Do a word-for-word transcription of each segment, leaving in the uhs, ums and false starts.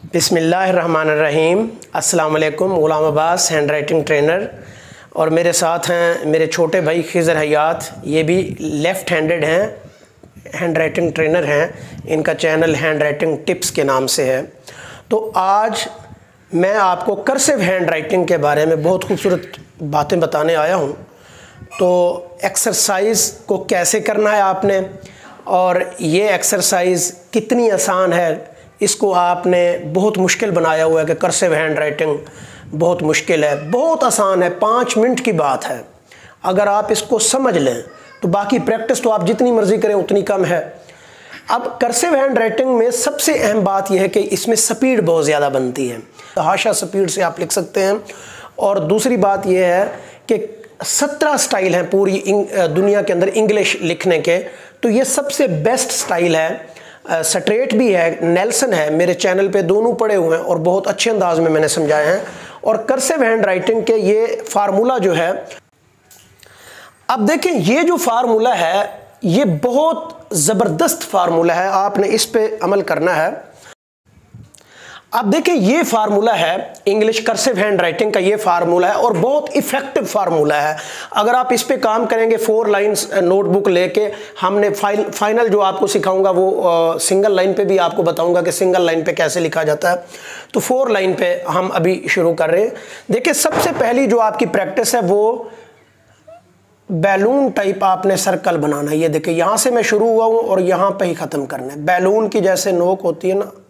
बिस्मिल्लाहिर्रहमानिर्रहीम। अस्सलाम वालेकुम। Ghulam Abbas handwriting trainer और मेरे साथ हैं मेरे छोटे भाई खिज़र हयात, ये भी लेफ़्ट हैंडेड हैं, हैंड राइटिंग ट्रेनर हैं। इनका चैनल हैंड राइटिंग टिप्स के नाम से है। तो आज मैं आपको कर्सिव हैंड राइटिंग के बारे में बहुत खूबसूरत बातें बताने आया हूँ। तो एक्सरसाइज को कैसे करना है आपने, और ये एक्सरसाइज कितनी आसान है, इसको आपने बहुत मुश्किल बनाया हुआ है कि कर्सिव हैंड राइटिंग बहुत मुश्किल है। बहुत आसान है, पाँच मिनट की बात है। अगर आप इसको समझ लें तो बाकी प्रैक्टिस तो आप जितनी मर्जी करें उतनी कम है। अब कर्सिव हैंड राइटिंग में सबसे अहम बात यह है कि इसमें स्पीड बहुत ज़्यादा बनती है। हाशा स्पीड से आप लिख सकते हैं। और दूसरी बात यह है कि सत्रह स्टाइल हैं पूरी दुनिया के अंदर इंग्लिश लिखने के, तो ये सबसे बेस्ट स्टाइल है। स्ट्रेट भी है, नेल्सन है, मेरे चैनल पे दोनों पड़े हुए हैं और बहुत अच्छे अंदाज में मैंने समझाए हैं। और कर्सिव हैंड राइटिंग के ये फार्मूला जो है, अब देखें ये जो फार्मूला है ये बहुत ज़बरदस्त फार्मूला है, आपने इस पे अमल करना है। अब देखिए ये फार्मूला है इंग्लिश कर्सिव हैंड राइटिंग का, ये फार्मूला है और बहुत इफेक्टिव फार्मूला है। अगर आप इस पे काम करेंगे, फोर लाइंस नोटबुक लेके, हमने फाइल फाइनल जो आपको सिखाऊंगा वो आ, सिंगल लाइन पे भी आपको बताऊंगा कि सिंगल लाइन पे कैसे लिखा जाता है। तो फोर लाइन पे हम अभी शुरू कर रहे हैं। देखिए सबसे पहली जो आपकी प्रैक्टिस है वो बैलून टाइप आपने सर्कल बनाना है। ये देखिए यहाँ से मैं शुरू हुआ हूँ और यहाँ पे ही ख़त्म करना है। बैलून की जैसे नोक होती है ना,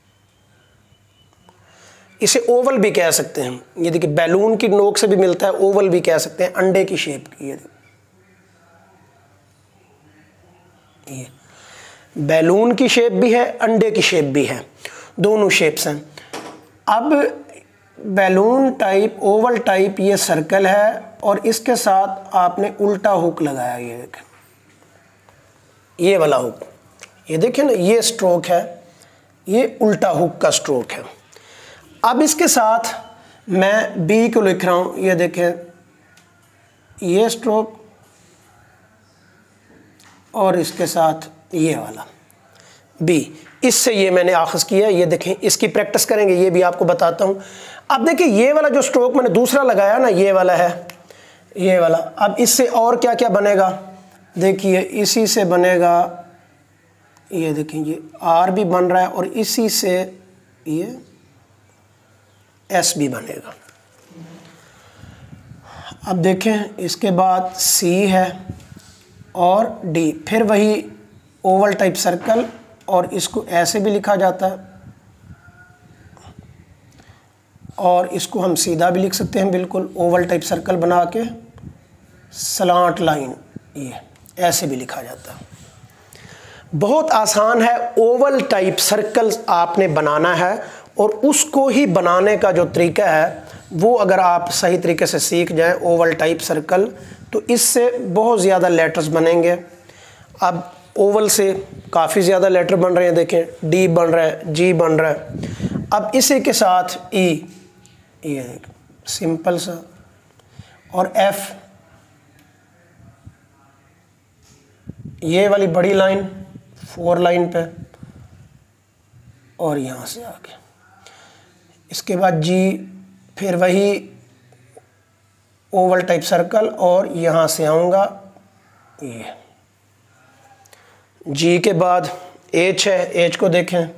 इसे ओवल भी कह सकते हैं। ये देखिए बैलून की नोक से भी मिलता है, ओवल भी कह सकते हैं, अंडे की शेप की। ये ये बैलून की शेप भी है, अंडे की शेप भी है, दोनों शेप्स हैं। अब बैलून टाइप, ओवल टाइप ये सर्कल है और इसके साथ आपने उल्टा हुक लगाया। ये देखें, ये वाला हुक, ये देखें ना, ये स्ट्रोक है, ये उल्टा हुक का स्ट्रोक है। अब इसके साथ मैं बी को लिख रहा हूं। ये देखें, ये स्ट्रोक और इसके साथ ये वाला बी, इससे ये मैंने आखिज किया। ये देखें, इसकी प्रैक्टिस करेंगे, ये भी आपको बताता हूं। अब देखिए ये वाला जो स्ट्रोक मैंने दूसरा लगाया ना, ये वाला है, ये वाला। अब इससे और क्या क्या बनेगा, देखिए इसी से बनेगा, ये देखें ये आर भी बन रहा है और इसी से ये एस भी बनेगा। अब देखें इसके बाद सी है और डी, फिर वही ओवल टाइप सर्कल, और इसको ऐसे भी लिखा जाता है और इसको हम सीधा भी लिख सकते हैं, बिल्कुल ओवल टाइप सर्कल बना के स्लांट लाइन, ये ऐसे भी लिखा जाता है। बहुत आसान है। ओवल टाइप सर्कल आपने बनाना है और उसको ही बनाने का जो तरीका है वो अगर आप सही तरीके से सीख जाएं, ओवल टाइप सर्कल, तो इससे बहुत ज़्यादा लेटर्स बनेंगे। अब ओवल से काफ़ी ज़्यादा लेटर बन रहे हैं, देखें डी बन रहा है, जी बन रहा है। अब इसी के साथ ई, ये सिंपल सा, और एफ, ये वाली बड़ी लाइन फोर लाइन पे, और यहाँ से आगे इसके बाद जी, फिर वही ओवल टाइप सर्कल और यहाँ से आऊँगा ये जी के बाद एच है। एच को देखें,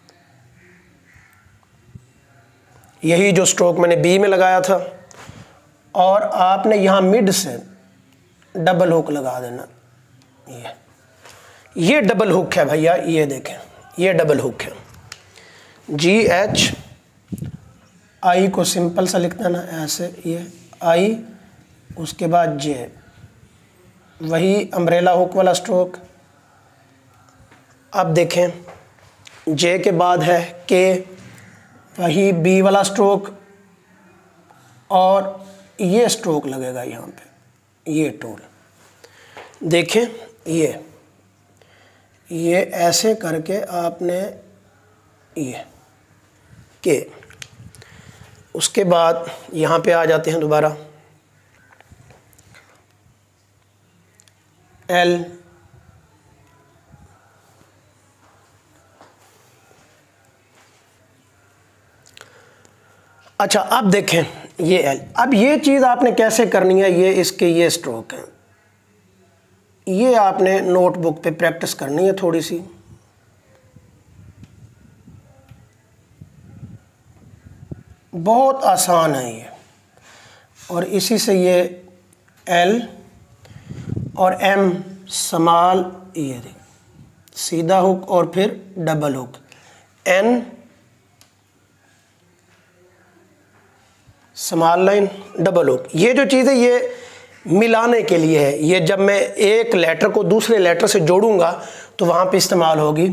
यही जो स्ट्रोक मैंने बी में लगाया था, और आपने यहाँ मिड से डबल हुक लगा देना। ये ये डबल हुक है भैया, ये देखें ये डबल हुक है। जी एच, आई को सिंपल सा लिखना ना ऐसे, ये आई, उसके बाद जे, वही अम्ब्रेला हुक वाला स्ट्रोक। अब देखें जे के बाद है के, वही बी वाला स्ट्रोक, और ये स्ट्रोक लगेगा यहाँ पे, ये टूल देखें, ये ये ऐसे करके आपने ये के, उसके बाद यहाँ पे आ जाते हैं दोबारा एल, अच्छा अब देखें ये एल, अब ये चीज़ आपने कैसे करनी है, ये इसके ये स्ट्रोक है, ये आपने नोटबुक पे प्रैक्टिस करनी है थोड़ी सी। बहुत आसान है ये, और इसी से ये एल और एम स्मॉल, ये देख सीधा हुक और फिर double hook, N small line double hook. ये जो चीज़ है ये मिलाने के लिए है, ये जब मैं एक लेटर को दूसरे लेटर से जोड़ूंगा तो वहां पे इस्तेमाल होगी।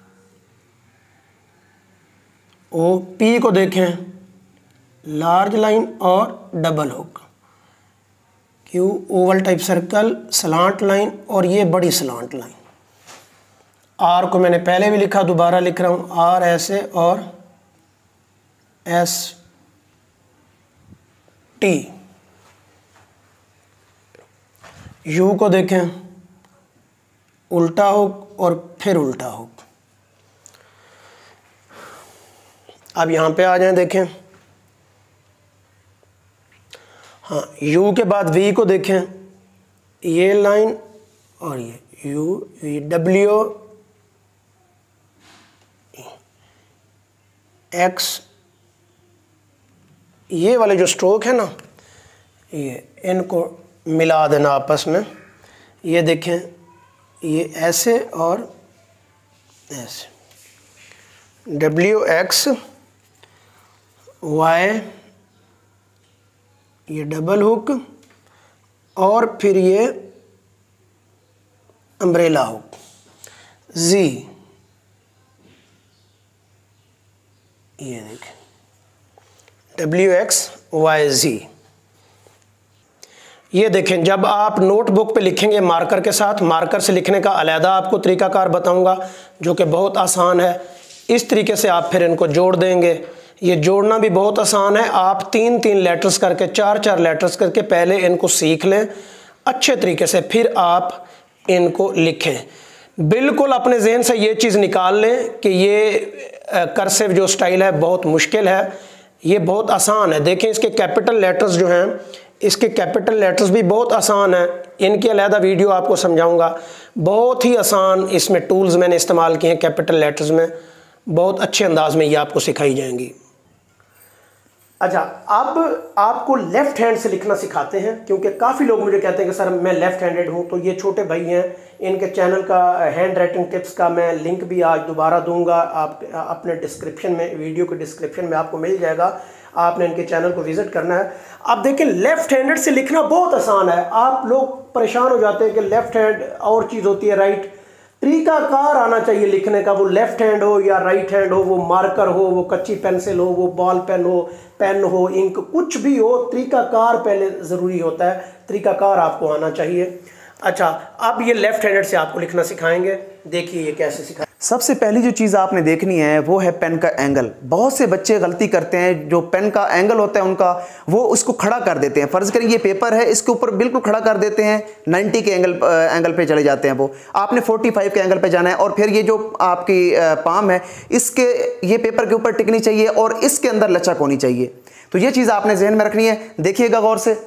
ओ पी को देखें, लार्ज लाइन और double hook, Q oval type circle, slant line और ये बड़ी स्लांट लाइन। आर को मैंने पहले भी लिखा, दोबारा लिख रहा हूं, आर ऐसे और एस टी। यू को देखें, उल्टा हुक और फिर उल्टा हुक। अब यहां पे आ जाएं, देखें, हाँ यू के बाद वी को देखें, ये लाइन और ये यू वी डब्ल्यू एक्स, ये वाले जो स्ट्रोक है ना, ये इनको मिला देना आपस में। ये देखें, ये ऐसे और ऐसे, डब्ल्यू एक्स वाई, ये डबल हुक और फिर ये अम्ब्रेला हुक, जी, ये देखें डब्ल्यू एक्स वाई जी। ये देखें, जब आप नोटबुक पे लिखेंगे मार्कर के साथ, मार्कर से लिखने का अलहदा आपको तरीकाकार बताऊंगा जो कि बहुत आसान है। इस तरीके से आप फिर इनको जोड़ देंगे। ये जोड़ना भी बहुत आसान है, आप तीन तीन लेटर्स करके, चार चार लेटर्स करके पहले इनको सीख लें अच्छे तरीके से, फिर आप इनको लिखें। बिल्कुल अपने जहन से ये चीज़ निकाल लें कि ये कर्सिव जो स्टाइल है बहुत मुश्किल है, ये बहुत आसान है। देखें इसके कैपिटल लेटर्स जो हैं, इसके कैपिटल लेटर्स भी बहुत आसान है, इनकी अलहदा वीडियो आपको समझाऊंगा। बहुत ही आसान इसमें टूल्स मैंने इस्तेमाल किए हैं कैपिटल लेटर्स में, बहुत अच्छे अंदाज में ये आपको सिखाई जाएंगी। अच्छा, अब आपको लेफ्ट हैंड से लिखना सिखाते हैं, क्योंकि काफ़ी लोग मुझे कहते हैं कि सर मैं लेफ्ट हैंडेड हूँ। तो ये छोटे भाई हैं, इनके चैनल का हैंड राइटिंग टिप्स का मैं लिंक भी आज दोबारा दूंगा, आप अपने डिस्क्रिप्शन में, वीडियो के डिस्क्रिप्शन में आपको मिल जाएगा। आपने इनके चैनल को विजिट करना है। आप देखें लेफ्ट हैंडेड से लिखना बहुत आसान है। आप लोग परेशान हो जाते हैं कि लेफ्ट हैंड और चीज़ होती है राइट। तरीकाकार आना चाहिए लिखने का, वो लेफ्ट हैंड हो या राइट हैंड हो, वो मार्कर हो, वो कच्ची पेंसिल हो, वो बॉल पेन हो, पेन हो, इंक, कुछ भी हो, तरीकाकार पहले ज़रूरी होता है। तरीकाकार आपको आना चाहिए। अच्छा, अब ये लेफ्ट हैंडेड से आपको लिखना सिखाएंगे, देखिए ये कैसे सिखाएं। सबसे पहली जो चीज़ आपने देखनी है वो है पेन का एंगल। बहुत से बच्चे गलती करते हैं, जो पेन का एंगल होता है उनका, वो उसको खड़ा कर देते हैं। फ़र्ज़ करिए ये पेपर है, इसके ऊपर बिल्कुल खड़ा कर देते हैं, नब्बे के एंगल एंगल पे चले जाते हैं। वो आपने पैंतालीस के एंगल पे जाना है, और फिर ये जो आपकी पाम है, इसके ये पेपर के ऊपर टिकनी चाहिए और इसके अंदर लचक होनी चाहिए। तो ये चीज़ आपने जहन में रखनी है। देखिएगा गौर से,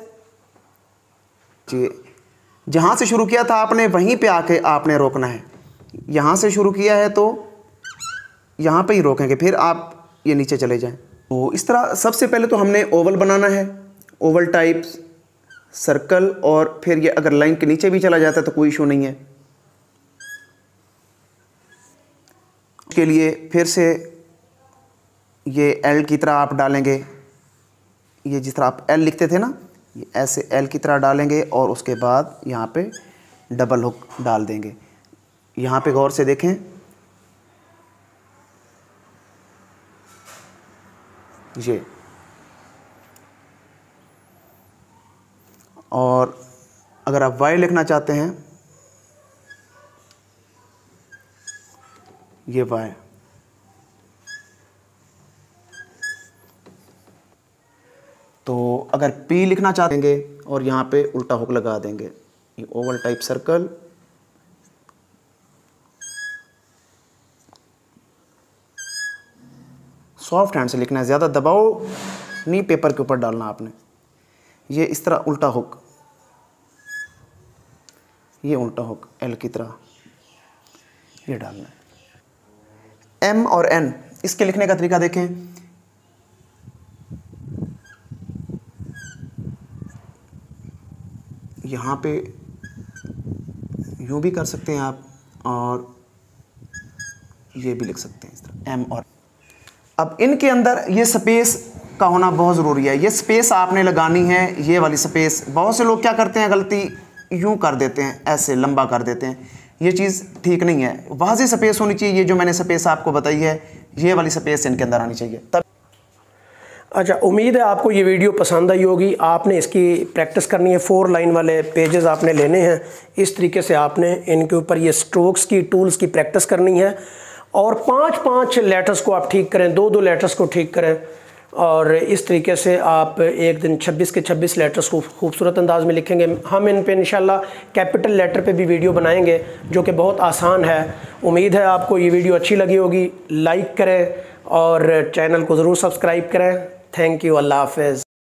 जी जहाँ से शुरू किया था आपने वहीं पे आके आपने रोकना है। यहाँ से शुरू किया है तो यहाँ पे ही रोकेंगे, फिर आप ये नीचे चले जाएं। तो इस तरह सबसे पहले तो हमने ओवल बनाना है, ओवल टाइप सर्कल, और फिर ये अगर लाइन के नीचे भी चला जाता है तो कोई इशू नहीं है। उसके लिए फिर से ये एल की तरह आप डालेंगे, ये जिस तरह आप एल लिखते थे ना, ये ऐसे एल की तरह डालेंगे और उसके बाद यहाँ पे डबल हुक डाल देंगे। यहाँ पे गौर से देखें, ये, और अगर आप वाई लिखना चाहते हैं, ये वाई, तो अगर पी लिखना चाहेंगे और यहाँ पे उल्टा हुक लगा देंगे, ये oval type circle, soft hand से लिखना है, ज़्यादा दबाव नी पेपर के ऊपर डालना आपने। ये इस तरह उल्टा हुक, ये उल्टा हुक एल की तरह ये डालना है। एम और एन, इसके लिखने का तरीका देखें। यहाँ पे यूँ भी कर सकते हैं आप और ये भी लिख सकते हैं इस तरह एम और। अब इनके अंदर ये स्पेस का होना बहुत ज़रूरी है। ये स्पेस आपने लगानी है, ये वाली स्पेस। बहुत से लोग क्या करते हैं गलती, यूँ कर देते हैं, ऐसे लंबा कर देते हैं। ये चीज़ ठीक नहीं है। वाज़ेह स्पेस होनी चाहिए। ये जो मैंने स्पेस आपको बताई है, ये वाली स्पेस इनके अंदर आनी चाहिए तब। अच्छा, उम्मीद है आपको ये वीडियो पसंद आई होगी। आपने इसकी प्रैक्टिस करनी है। फोर लाइन वाले पेजेस आपने लेने हैं। इस तरीके से आपने इनके ऊपर ये स्ट्रोक्स की, टूल्स की प्रैक्टिस करनी है और पांच पांच लेटर्स को आप ठीक करें, दो दो लेटर्स को ठीक करें और इस तरीके से आप एक दिन छब्बीस के छब्बीस लेटर्स को खूबसूरत अंदाज में लिखेंगे। हम इन पे इंशाल्लाह कैपिटल लेटर पे भी वीडियो बनाएंगे जो कि बहुत आसान है। उम्मीद है आपको ये वीडियो अच्छी लगी होगी। लाइक करें और चैनल को ज़रूर सब्सक्राइब करें। Thank you. अल्लाह हाफ़िज़।